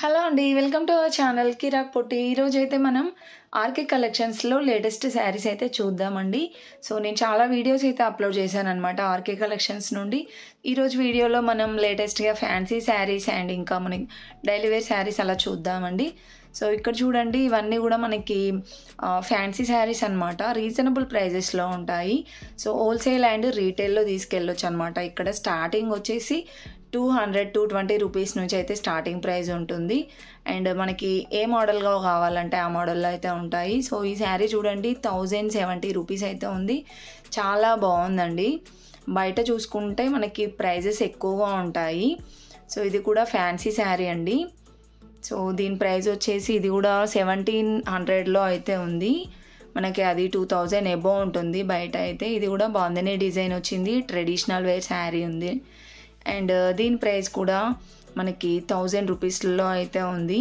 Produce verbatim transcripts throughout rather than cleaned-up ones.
Hello అండి, welcome to our channel కిరాక్ పొట్టి. ఈరోజు అయితే మనం ఆర్కే కలెక్షన్స్లో లేటెస్ట్ శారీస్ అయితే చూద్దామండి. సో నేను చాలా వీడియోస్ అయితే అప్లోడ్ చేశాను అనమాట ఆర్కే కలెక్షన్స్ నుండి. ఈరోజు వీడియోలో మనం లేటెస్ట్గా ఫ్యాన్సీ శారీస్ అండ్ ఇంకా మనకి డైలీ వేర్ శారీస్ అలా చూద్దామండి. సో ఇక్కడ చూడండి, ఇవన్నీ కూడా మనకి ఫ్యాన్సీ శారీస్ అనమాట. రీజనబుల్ ప్రైజెస్లో ఉంటాయి. సో హోల్సేల్ అండ్ రీటైల్లో తీసుకెళ్ళొచ్చు అనమాట. ఇక్కడ స్టార్టింగ్ వచ్చేసి two hundred two twenty rupees నుంచి అయితే స్టార్టింగ్ ప్రైస్ ఉంటుంది. అండ్ మనకి ఏ మోడల్గా కావాలంటే ఆ మోడల్లో అయితే ఉంటాయి. సో ఈ శారీ చూడండి, థౌజండ్ సెవెంటీ రూపీస్ అయితే ఉంది. చాలా బాగుందండి. బయట చూసుకుంటే మనకి ప్రైజెస్ ఎక్కువగా ఉంటాయి. సో ఇది కూడా ఫ్యాన్సీ శారీ అండి. సో దీని ప్రైస్ వచ్చేసి ఇది కూడా సెవెంటీన్ హండ్రెడ్లో అయితే ఉంది. మనకి అది టూ థౌజండ్ ఎబో ఉంటుంది బయట అయితే. ఇది కూడా బాగుంది, డిజైన్ వచ్చింది, ట్రెడిషనల్ వేర్ శారీ ఉంది. అండ్ దీని ప్రైస్ కూడా మనకి థౌజండ్ రూపీస్లో అయితే ఉంది.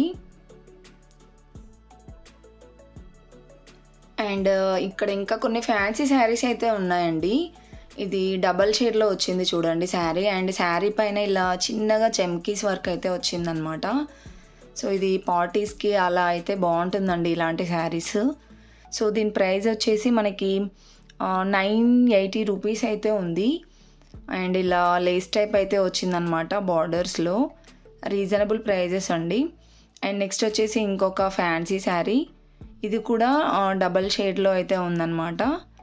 అండ్ ఇక్కడ ఇంకా కొన్ని ఫ్యాన్సీ శారీస్ అయితే ఉన్నాయండి. ఇది డబల్ షేడ్లో వచ్చింది చూడండి శారీ. అండ్ శారీ పైన ఇలా చిన్నగా చెమ్కీస్ వర్క్ అయితే వచ్చిందనమాట. సో ఇది పార్టీస్కి అలా అయితే బాగుంటుందండి ఇలాంటి శారీస్. సో దీని ప్రైస్ వచ్చేసి మనకి నైన్ ఎయిటీ రూపీస్ అయితే ఉంది. అండ్ ఇలా లేస్ టైప్ అయితే వచ్చిందనమాట బార్డర్స్లో. రీజనబుల్ ప్రైజెస్ అండి. అండ్ నెక్స్ట్ వచ్చేసి ఇంకొక ఫ్యాన్సీ శారీ. ఇది కూడా డబల్ షేడ్లో అయితే ఉందన్నమాట.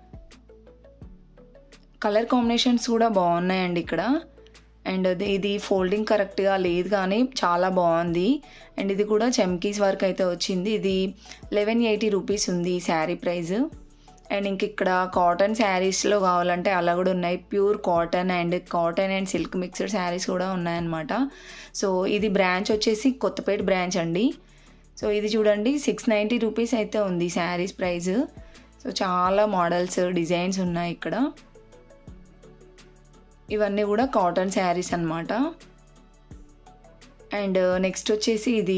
కలర్ కాంబినేషన్స్ కూడా బాగున్నాయండి ఇక్కడ. అండ్ ఇది ఫోల్డింగ్ కరెక్ట్గా లేదు కానీ చాలా బాగుంది. అండ్ ఇది కూడా చెమ్కీస్ వర్క్ అయితే వచ్చింది. ఇది లెవెన్ ఎయిటీ రూపీస్ ఉంది ఈ శారీ ప్రైస్. అండ్ ఇంక ఇక్కడ కాటన్ శారీస్లో కావాలంటే అలా కూడా ఉన్నాయి. Pure cotton and cotton and silk mixed saris కూడా ఉన్నాయన్నమాట. సో ఇది బ్రాంచ్ వచ్చేసి కొత్తపేట బ్రాంచ్ అండి. సో ఇది చూడండి, సిక్స్ నైంటీ రూపీస్ అయితే ఉంది శారీస్ ప్రైస్. సో చాలా మోడల్స్ డిజైన్స్ ఉన్నాయి ఇక్కడ. ఇవన్నీ కూడా కాటన్ శారీస్ అన్నమాట. అండ్ నెక్స్ట్ వచ్చేసి ఇది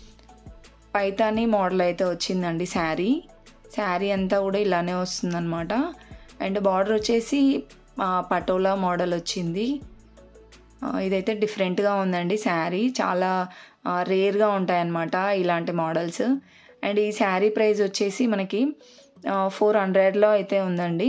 పైథానీ మోడల్ అయితే వచ్చిందండి శారీ. శారీ అంతా కూడా ఇలానే వస్తుందన్నమాట. అండ్ బార్డర్ వచ్చేసి పటోలా మోడల్ వచ్చింది. ఇదైతే డిఫరెంట్గా ఉందండి శారీ. చాలా రేర్గా ఉంటాయన్నమాట ఇలాంటి మోడల్స్. అండ్ ఈ శారీ ప్రైస్ వచ్చేసి మనకి ఫోర్ హండ్రెడ్లో అయితే ఉందండి.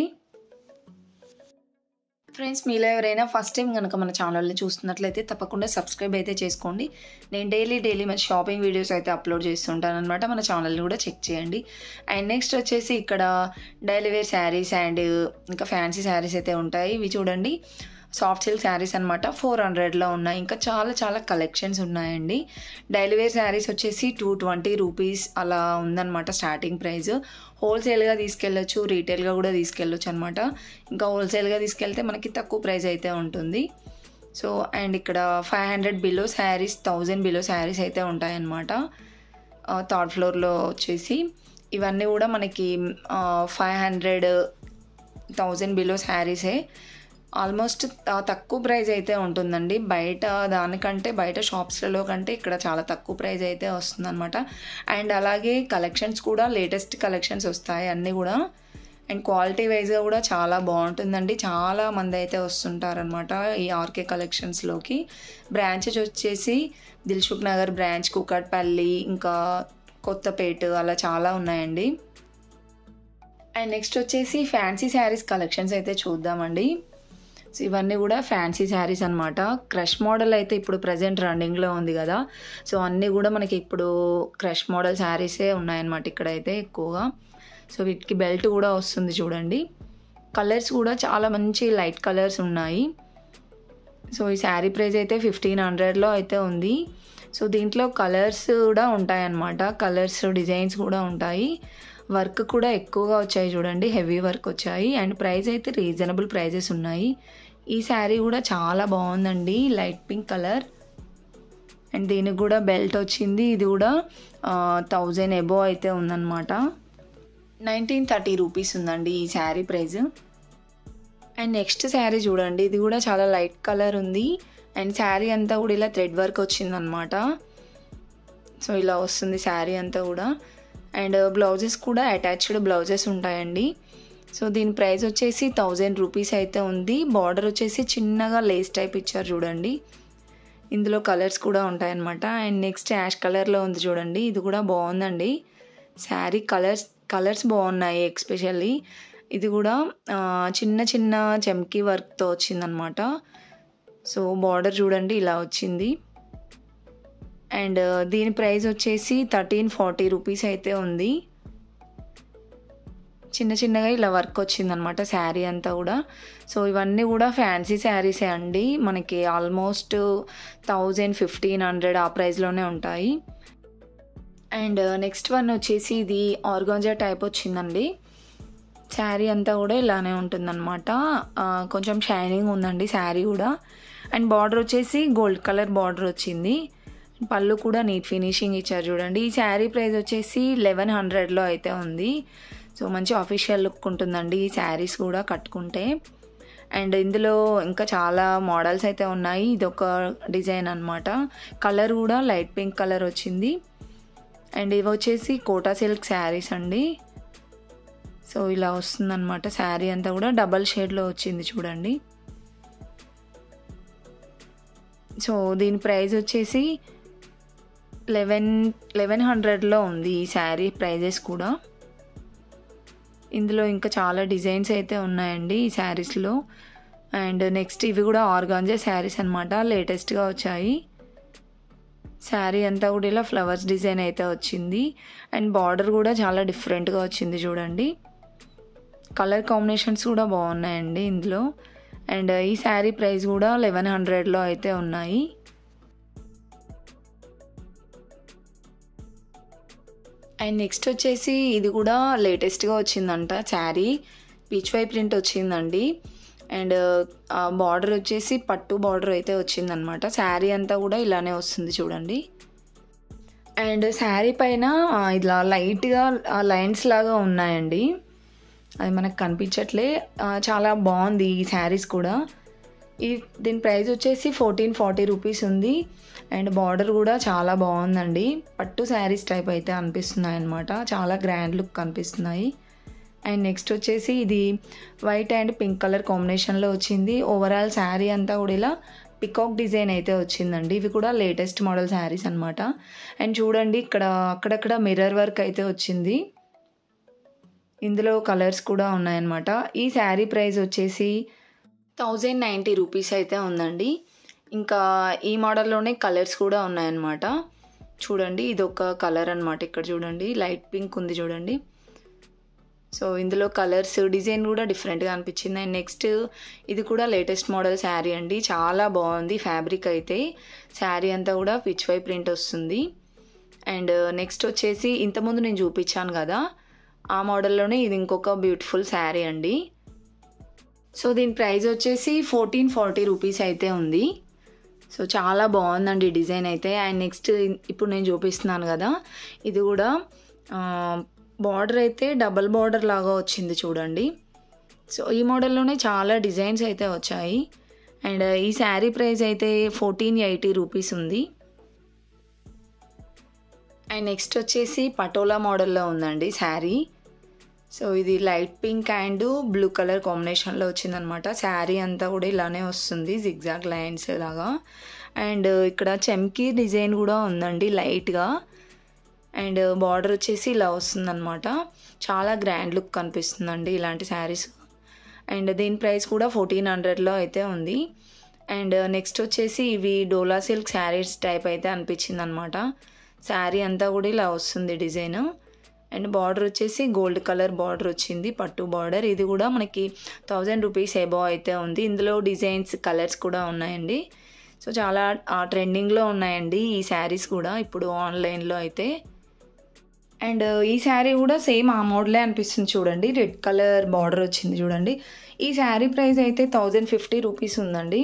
ఫ్రెండ్స్, మీలో ఎవరైనా ఫస్ట్ టైం కనుక మన ఛానల్ని చూస్తున్నట్లయితే తప్పకుండా సబ్స్క్రైబ్ అయితే చేసుకోండి. నేను డైలీ డైలీ మన షాపింగ్ వీడియోస్ అయితే అప్లోడ్ చేస్తుంటాను అనమాట. మన ఛానల్ని కూడా చెక్ చేయండి. అండ్ నెక్స్ట్ వచ్చేసి ఇక్కడ డైలీ వేర్ శారీస్ అండ్ ఇంకా ఫ్యాన్సీ శారీస్ అయితే ఉంటాయి. ఇవి చూడండి, సాఫ్ట్ సిల్క్ శారీస్ అనమాట. ఫోర్ హండ్రెడ్లో ఉన్నాయి. ఇంకా చాలా చాలా కలెక్షన్స్ ఉన్నాయండి. డైలీ వేర్ శారీస్ వచ్చేసి టూ ట్వంటీ రూపీస్ అలా ఉందన్నమాట స్టార్టింగ్ ప్రైస్. హోల్సేల్గా తీసుకెళ్ళొచ్చు, రీటైల్గా కూడా తీసుకెళ్ళొచ్చు అనమాట. ఇంకా హోల్సేల్గా తీసుకెళ్తే మనకి తక్కువ ప్రైస్ అయితే ఉంటుంది. సో అండ్ ఇక్కడ five hundred below saris, thousand below saris అయితే ఉంటాయన్నమాట. థర్డ్ ఫ్లోర్లో వచ్చేసి ఇవన్నీ కూడా మనకి ఫైవ్ హండ్రెడ్ థౌజండ్ బిలో శారీసే. ఆల్మోస్ట్ తక్కువ ప్రైస్ అయితే ఉంటుందండి. బయట దానికంటే బయట షాప్స్లలో కంటే ఇక్కడ చాలా తక్కువ ప్రైస్ అయితే వస్తుందన్నమాట. అండ్ అలాగే కలెక్షన్స్ కూడా లేటెస్ట్ కలెక్షన్స్ వస్తాయి అన్నీ కూడా. అండ్ క్వాలిటీ వైజ్గా కూడా చాలా బాగుంటుందండి. చాలా మంది అయితే వస్తుంటారనమాట ఈ ఆర్కే కలెక్షన్స్లోకి. బ్రాంచెస్ వచ్చేసి దిల్సుఖ్నగర్ బ్రాంచ్, కూకట్పల్లి, ఇంకా కొత్తపేట అలా చాలా ఉన్నాయండి. అండ్ నెక్స్ట్ వచ్చేసి ఫ్యాన్సీ శారీస్ కలెక్షన్స్ అయితే చూద్దామండి. సో ఇవన్నీ కూడా ఫ్యాన్సీ శారీస్ అనమాట. క్రష్ మోడల్ అయితే ఇప్పుడు ప్రజెంట్ రన్నింగ్లో ఉంది కదా. సో అన్నీ కూడా మనకి ఇప్పుడు క్రష్ మోడల్ శారీసే ఉన్నాయన్నమాట ఇక్కడైతే ఎక్కువగా. సో వీటికి బెల్ట్ కూడా వస్తుంది చూడండి. కలర్స్ కూడా చాలా మంచి లైట్ కలర్స్ ఉన్నాయి. సో ఈ శారీ ప్రైస్ అయితే ఫిఫ్టీన్ హండ్రెడ్లో అయితే ఉంది. సో దీంట్లో కలర్స్ కూడా ఉంటాయన్నమాట. కలర్స్ డిజైన్స్ కూడా ఉంటాయి. వర్క్ కూడా ఎక్కువగా వచ్చాయి చూడండి, హెవీ వర్క్ వచ్చాయి. అండ్ ప్రైస్ అయితే రీజనబుల్ ప్రైజెస్ ఉన్నాయి. ఈ శారీ కూడా చాలా బాగుందండి, లైట్ పింక్ కలర్. అండ్ దీనికి కూడా బెల్ట్ వచ్చింది. ఇది కూడా థౌజండ్ ఎబో అయితే ఉందన్నమాట. నైన్టీన్ థర్టీ రూపీస్ ఉందండి ఈ sari price. And next sari చూడండి, ఇది కూడా చాలా లైట్ కలర్ ఉంది. అండ్ శారీ అంతా కూడా ఇలా థ్రెడ్ వర్క్ వచ్చిందనమాట. సో ఇలా వస్తుంది శారీ అంతా కూడా. అండ్ బ్లౌజెస్ కూడా అటాచ్డ్ బ్లౌజెస్ ఉంటాయండి. సో దీని ప్రైస్ వచ్చేసి థౌజండ్ రూపీస్ అయితే ఉంది. బార్డర్ వచ్చేసి చిన్నగా లేస్ టైప్ ఇచ్చారు చూడండి. ఇందులో కలర్స్ కూడా ఉంటాయన్నమాట. అండ్ నెక్స్ట్ యాష్ కలర్లో ఉంది చూడండి, ఇది కూడా బాగుందండి శారీ. కలర్స్ కలర్స్ బాగున్నాయి. ఎక్స్పెషల్లీ ఇది కూడా చిన్న చిన్న చమ్కీ వర్క్తో వచ్చిందనమాట. సో బార్డర్ చూడండి ఇలా వచ్చింది. అండ్ దీని ప్రైస్ వచ్చేసి థర్టీన్ ఫార్టీ రూపీస్ అయితే ఉంది. చిన్న చిన్నగా ఇలా వర్క్ వచ్చిందనమాట శారీ అంతా కూడా. సో ఇవన్నీ కూడా ఫ్యాన్సీ శారీసే అండి, మనకి ఆల్మోస్ట్ థౌజండ్ ఫిఫ్టీన్ హండ్రెడ్ ఆ ప్రైస్లోనే ఉంటాయి. అండ్ నెక్స్ట్ వన్ వచ్చేసి ఇది ఆర్గాంజా టైప్ వచ్చిందండి. శారీ అంతా కూడా ఇలానే ఉంటుందన్నమాట. కొంచెం షైనింగ్ ఉందండి శారీ కూడా. అండ్ బార్డర్ వచ్చేసి గోల్డ్ కలర్ బార్డర్ వచ్చింది. పళ్ళు కూడా నీట్ ఫినిషింగ్ ఇచ్చారు చూడండి. ఈ శారీ ప్రైస్ వచ్చేసి లెవెన్ హండ్రెడ్లో అయితే ఉంది. సో మంచి ఆఫీషియల్ లుక్ ఉంటుందండి ఈ శారీస్ కూడా కట్టుకుంటే. అండ్ ఇందులో ఇంకా చాలా మోడల్స్ అయితే ఉన్నాయి. ఇది ఒక డిజైన్ అనమాట. కలర్ కూడా లైట్ పింక్ కలర్ వచ్చింది. అండ్ ఇవి వచ్చేసి కోటా సిల్క్ శారీస్ అండి. సో ఇలా వస్తుందన్నమాట శారీ అంతా కూడా. డబల్ షేడ్లో వచ్చింది చూడండి. సో దీని ప్రైస్ వచ్చేసి లెవెన్ లెవెన్ హండ్రెడ్లో ఉంది ఈ శారీ ప్రైజెస్ కూడా. ఇందులో ఇంకా చాలా డిజైన్స్ అయితే ఉన్నాయండి ఈ శారీస్లో. అండ్ నెక్స్ట్ ఇవి కూడా ఆర్గాంజా శారీస్ అనమాట, లేటెస్ట్గా వచ్చాయి. శారీ అంతా కూడా ఇలా ఫ్లవర్స్ డిజైన్ అయితే వచ్చింది. అండ్ బార్డర్ కూడా చాలా డిఫరెంట్గా వచ్చింది చూడండి. కలర్ కాంబినేషన్స్ కూడా బాగున్నాయండి ఇందులో. అండ్ ఈ శారీ ప్రైస్ కూడా లెవెన్ హండ్రెడ్లో అయితే ఉన్నాయి. అండ్ నెక్స్ట్ వచ్చేసి ఇది కూడా లేటెస్ట్గా వచ్చిందంట శారీ. పీచ్ వై ప్రింట్ వచ్చిందండి. అండ్ బార్డర్ వచ్చేసి పట్టు బార్డర్ అయితే వచ్చిందనమాట. శారీ అంతా కూడా ఇలానే వస్తుంది చూడండి. అండ్ శారీ పైన ఇలా లైట్గా లైన్స్ లాగా ఉన్నాయండి, అది మనకు కనిపించట్లే. చాలా బాగుంది ఈ శారీస్ కూడా. ఈ దీని ప్రైస్ వచ్చేసి ఫోర్టీన్ ఫార్టీ రూపీస్ ఉంది. అండ్ బార్డర్ కూడా చాలా బాగుందండి. పట్టు శారీస్ టైప్ అయితే అనిపిస్తున్నాయి అన్నమాట. చాలా గ్రాండ్ లుక్ కనిపిస్తున్నాయి. అండ్ నెక్స్ట్ వచ్చేసి ఇది వైట్ అండ్ పింక్ కలర్ కాంబినేషన్లో వచ్చింది. ఓవరాల్ శారీ అంతా కూడా ఇలా పికాక్ డిజైన్ అయితే వచ్చిందండి. ఇవి కూడా లేటెస్ట్ మోడల్ శారీస్ అనమాట. అండ్ చూడండి ఇక్కడ అక్కడక్కడ మిర్రర్ వర్క్ అయితే వచ్చింది. ఇందులో కలర్స్ కూడా ఉన్నాయన్నమాట. ఈ శారీ ప్రైస్ వచ్చేసి థౌజండ్ నైంటీ రూపీస్ అయితే ఉందండి. ఇంకా ఈ మోడల్లోనే కలర్స్ కూడా ఉన్నాయన్నమాట. చూడండి ఇది ఒక కలర్ అనమాట. ఇక్కడ చూడండి లైట్ పింక్ ఉంది చూడండి. సో ఇందులో కలర్స్ డిజైన్ కూడా డిఫరెంట్గా అనిపించింది. అండ్ నెక్స్ట్ ఇది కూడా లేటెస్ట్ మోడల్ శారీ అండి, చాలా బాగుంది ఫ్యాబ్రిక్ అయితే. శారీ అంతా కూడా పిచ్ వై ప్రింట్ వస్తుంది. అండ్ నెక్స్ట్ వచ్చేసి ఇంతకుముందు నేను చూపించాను కదా ఆ మోడల్లోనే ఇది ఇంకొక బ్యూటిఫుల్ శారీ అండి. సో దీని ప్రైస్ వచ్చేసి ఫోర్టీన్ ఫార్టీ రూపీస్ అయితే ఉంది. సో చాలా బాగుందండి డిజైన్ అయితే. అండ్ నెక్స్ట్ ఇప్పుడు నేను చూపిస్తున్నాను కదా ఇది కూడా బార్డర్ అయితే డబల్ బార్డర్ లాగా వచ్చింది చూడండి. సో ఈ మోడల్లోనే చాలా డిజైన్స్ అయితే వచ్చాయి. అండ్ ఈ శారీ ప్రైస్ అయితే ఫోర్టీన్ ఎయిటీ రూపీస్ ఉంది. అండ్ నెక్స్ట్ వచ్చేసి పటోలా మోడల్లో ఉందండి శారీ. సో ఇది light pink and blue colour కాంబినేషన్లో వచ్చిందనమాట. శారీ అంతా కూడా ఇలానే వస్తుంది జిగ్జాగ్ లైన్స్ లాగా. అండ్ ఇక్కడ చమ్కీ డిజైన్ కూడా ఉందండి లైట్గా. అండ్ బార్డర్ వచ్చేసి ఇలా వస్తుందన్నమాట. చాలా గ్రాండ్ లుక్ కనిపిస్తుందండి ఇలాంటి శారీస్. అండ్ దీని ప్రైస్ కూడా ఫోర్టీన్ హండ్రెడ్లో అయితే ఉంది. అండ్ నెక్స్ట్ వచ్చేసి ఇవి డోలా సిల్క్ శారీస్ టైప్ అయితే అనిపించింది అనమాట. శారీ అంతా కూడా ఇలా వస్తుంది డిజైన్. అండ్ బార్డర్ వచ్చేసి గోల్డ్ కలర్ బార్డర్ వచ్చింది, పట్టు బార్డర్. ఇది కూడా మనకి థౌజండ్ రూపీస్ ఎబోవ్ అయితే ఉంది. ఇందులో డిజైన్స్ కలర్స్ కూడా ఉన్నాయండి. సో చాలా ట్రెండింగ్లో ఉన్నాయండి ఈ శారీస్ కూడా ఇప్పుడు ఆన్లైన్లో అయితే. అండ్ ఈ శారీ కూడా సేమ్ ఆ మోడలే అనిపిస్తుంది చూడండి. రెడ్ కలర్ బార్డర్ వచ్చింది చూడండి. ఈ శారీ ప్రైస్ అయితే థౌజండ్ ఫిఫ్టీ రూపీస్ ఉందండి.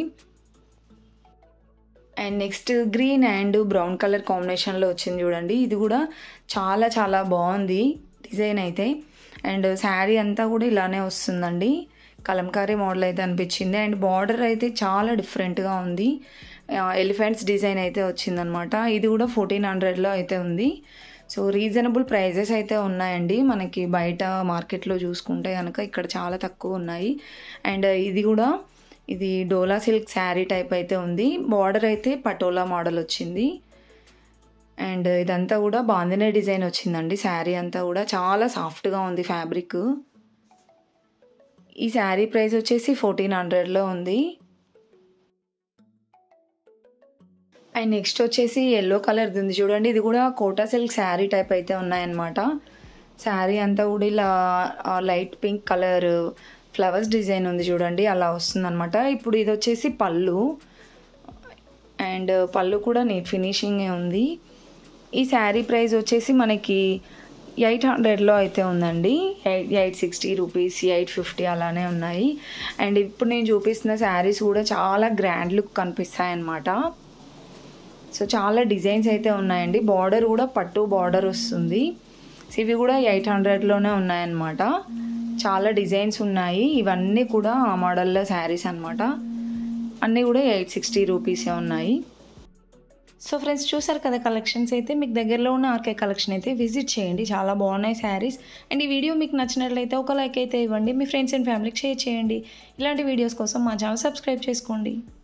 And next green and brown colour కాంబినేషన్లో వచ్చింది చూడండి. ఇది కూడా చాలా చాలా బాగుంది డిజైన్ అయితే. అండ్ శారీ అంతా కూడా ఇలానే వస్తుందండి. కలంకారీ మోడల్ అయితే అనిపించింది. అండ్ బార్డర్ అయితే చాలా డిఫరెంట్గా ఉంది. ఎలిఫెంట్స్ డిజైన్ అయితే వచ్చిందనమాట. ఇది కూడా ఫోర్టీన్ హండ్రెడ్లో అయితే ఉంది. సో రీజనబుల్ ప్రైజెస్ అయితే ఉన్నాయండి. మనకి బయట మార్కెట్లో చూసుకుంటే కనుక ఇక్కడ చాలా తక్కువ ఉన్నాయి. అండ్ ఇది కూడా ఇది డోలా సిల్క్ శారీ టైప్ అయితే ఉంది. బార్డర్ అయితే పటోలా మోడల్ వచ్చింది. అండ్ ఇదంతా కూడా బాందినే డిజైన్ వచ్చిందండి. శారీ అంతా కూడా చాలా సాఫ్ట్గా ఉంది ఫ్యాబ్రిక్. ఈ శారీ ప్రైస్ వచ్చేసి ఫోర్టీన్ హండ్రెడ్లో ఉంది. అండ్ నెక్స్ట్ వచ్చేసి ఎల్లో కలర్ది ఉంది చూడండి. ఇది కూడా కోటా సిల్క్ శారీ టైప్ అయితే ఉన్నాయన్నమాట. శారీ అంతా కూడా ఇలా light pink colour flowers design ఉంది చూడండి, అలా వస్తుందన్నమాట. ఇప్పుడు ఇది వచ్చేసి పళ్ళు, అండ్ పళ్ళు కూడా నీట్ ఫినిషింగే ఉంది. ఈ శారీ ప్రైస్ వచ్చేసి మనకి ఎయిట్ హండ్రెడ్లో అయితే ఉందండి. Eight eight sixty rupees, eight fifty అలానే ఉన్నాయి. అండ్ ఇప్పుడు నేను చూపిస్తున్న శారీస్ కూడా చాలా గ్రాండ్ లుక్ కనిపిస్తాయి అన్నమాట. సో చాలా డిజైన్స్ అయితే ఉన్నాయండి. బార్డర్ కూడా పట్టు బార్డర్ వస్తుంది. ఇవి కూడా ఎయిట్ హండ్రెడ్లోనే ఉన్నాయన్నమాట. చాలా డిజైన్స్ ఉన్నాయి. ఇవన్నీ కూడా ఆ మోడల్లో శారీస్ అనమాట. అన్నీ కూడా ఎయిట్ సిక్స్టీ రూపీసే ఉన్నాయి. సో ఫ్రెండ్స్ చూసారు కదా కలెక్షన్స్ అయితే. మీకు దగ్గరలో ఉన్న ఆర్కే కలెక్షన్ అయితే విజిట్ చేయండి, చాలా బాగున్నాయి శారీస్. అండ్ ఈ వీడియో మీకు నచ్చినట్లయితే ఒక లైక్ అయితే ఇవ్వండి, మీ ఫ్రెండ్స్ అండ్ ఫ్యామిలీకి షేర్ చేయండి. ఇలాంటి వీడియోస్ కోసం మా ఛానల్ సబ్స్క్రైబ్ చేసుకోండి.